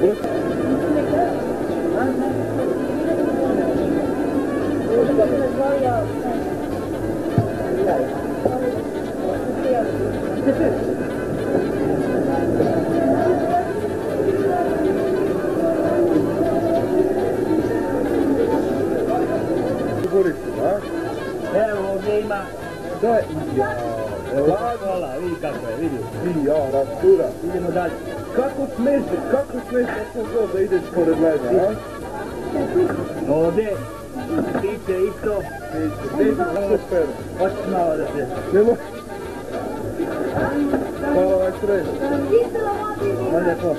Evo ovdje ima. Daj, Hvala, vidi kako je, vidi. ja, rastura. Idemo dalje. Kako smeš na tom god da ideš pored mene, a? Ovdje, piće isto. Super. Hoćeš malo da se... Nemo? Hvala ovaj sred. Ovdje to.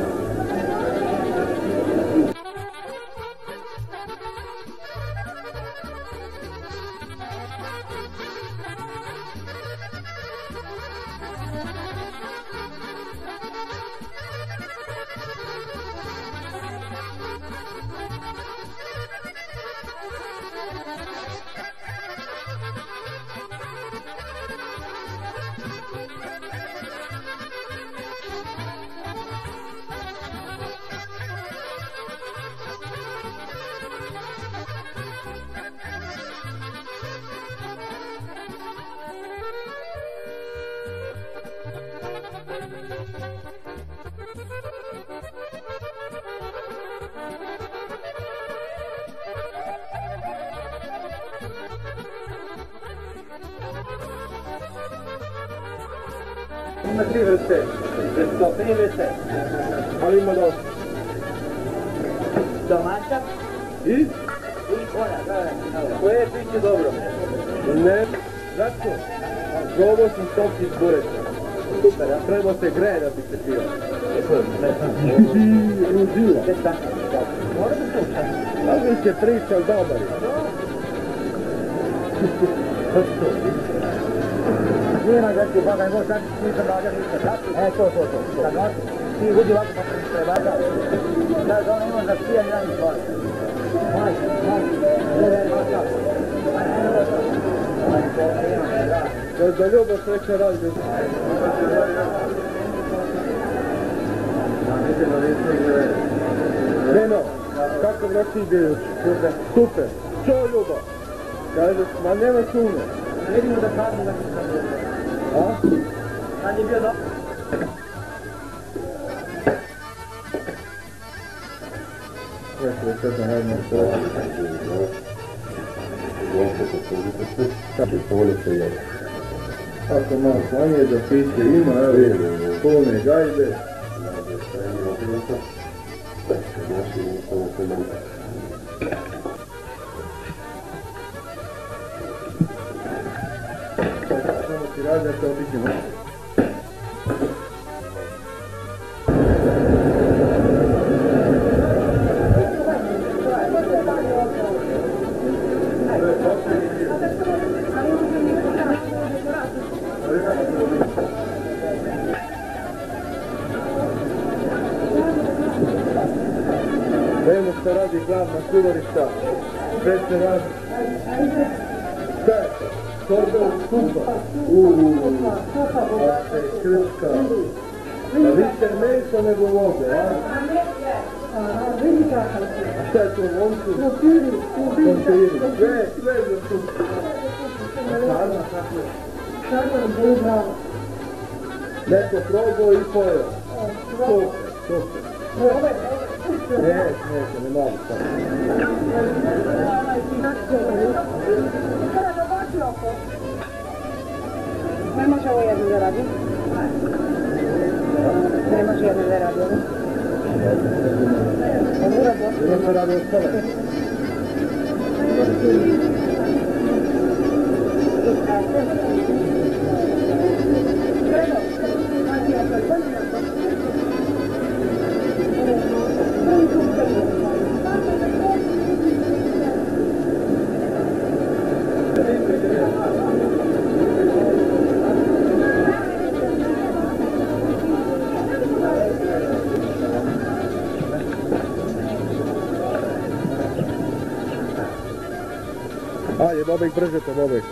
Ima 3 vrste. 3 vrste. Ali ima dosta. Domaća. I? Koje je piće dobro? Ne. Zato? Probao sam sok iz bureća. Super, ja? Treba se greje da bi se pio. Ružila. Mora da slušam. Da bi se pričao dobar je. Nije nam veći bagaj, možeš sad nisam rađa ništa, tako? To. Kad noći, ti vidi ovako pa se prebaga. Da ono imam za pijan jedan stvar. Maj, Da ljubav sreća radi. Neno, kako vrati ide još? Super. Čo ljubav? Kaže, ma nema sumnje. Vidimo da padne da se sad. A? Sad je bio dobro. Sve to najedno što ako malo slanje da piće ima, evo, polne gajbe. Samo ti radi da se obiđemo. Vemo što radi glavna kuvarica, sve se radi. Šta je to? Torba skupa. Pa se krčka. A više meso nego vode, a? A šta je to u voncu? Krompiri. Sve za supu. A sarma kako je? Neko probao i pojeo. Super. Ne mogu sad. Ne može ovo jedno da radi? Ne može jedno da radi, ovo? Jedno se radi od stole. Ajde, Bobek, brže to, Bobek.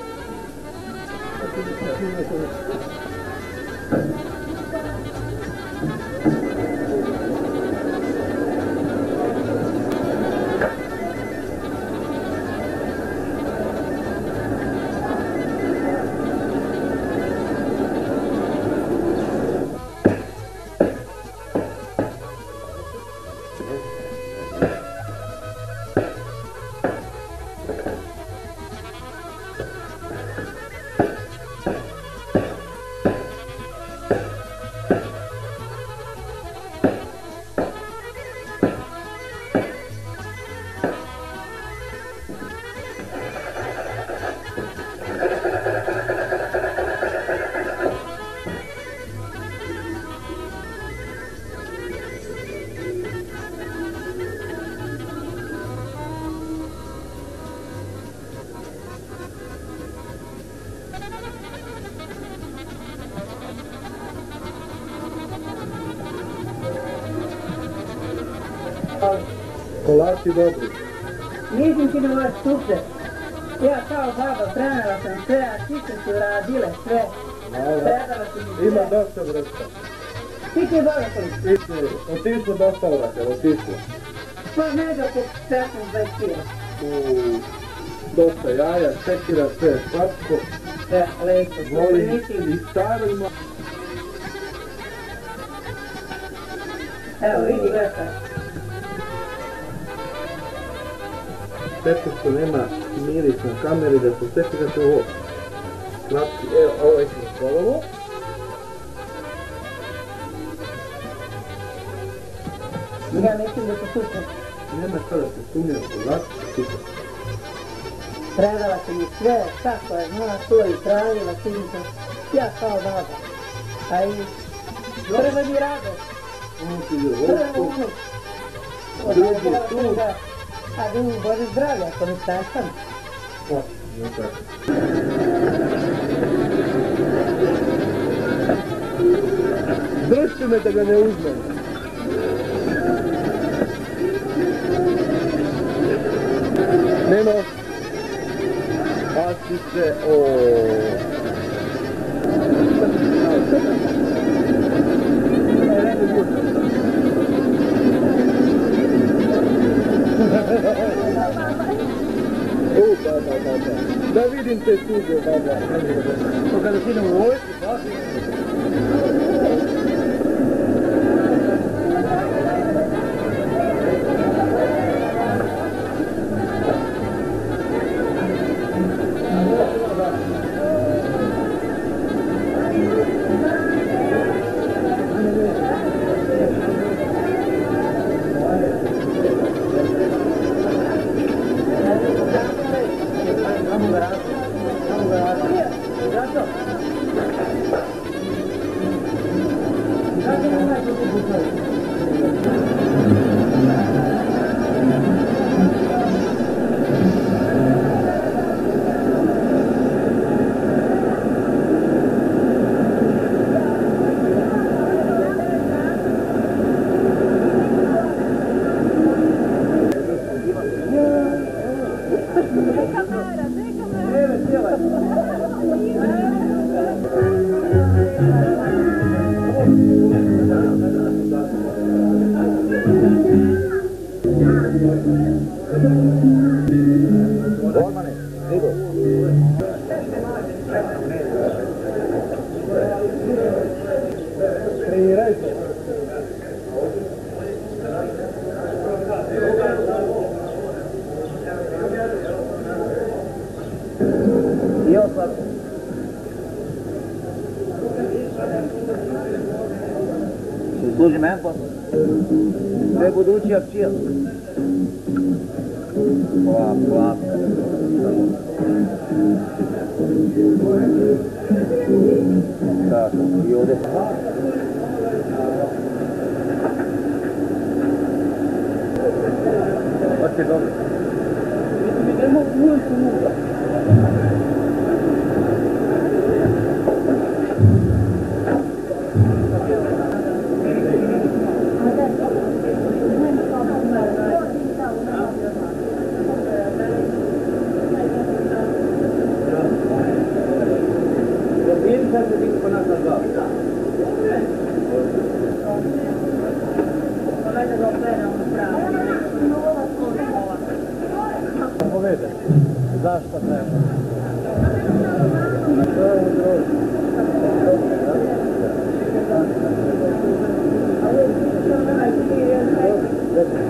Kolači dobri. Nisam ti na vas super. Ja kao baba prenela sam sve, a ti su uradile sve. Predala si mi sve. Ima dosta vrsta. Ti ti je dobro koliko? Otišlo dosta vrata, otišlo. Pa negdje oko 15-20 kila. Dosta jaja, šekira, sve slatko. Lepo, Volim i staro ima. Evo, vidi gledaj. Šteta što nema miris na kameri da se sekirate ovo. Kratki, evo, ovo je kolovo. Ja mislim da se super. Nema kada se sumnjam, kolači, super. Predala si mi sve, kako je zna, to i tražila sinca. Ja kao baba. A i prvo mi rado. Ovo ti je Prvo ovo. unuk. Drugi je tu. A drugi Bože zdravlja, ako mi stasam. O, ne tako. Držite me da ga ne uzmem. Neno. Pasti se, Da vidim te suge, baba. To kada si idem u vojsku, pa si... Služi men posao. To je budućija pčijel. Ovako. Tako, i ovdje. Hoće dobro. Idemo u ulicu unutra. Zašto treba? To je